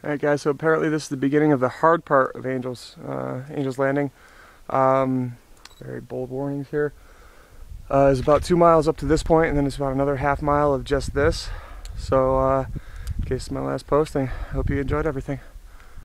Alright guys, so apparently this is the beginning of the hard part of Angel's Landing. Very bold warnings here. It's about 2 miles up to this point, and then it's about another half mile of just this. So, in case it's my last posting, I hope you enjoyed everything.